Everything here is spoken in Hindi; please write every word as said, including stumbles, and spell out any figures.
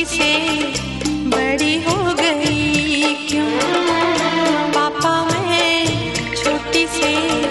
छोटी से बड़ी हो गई क्यों? पापा मैं छोटी से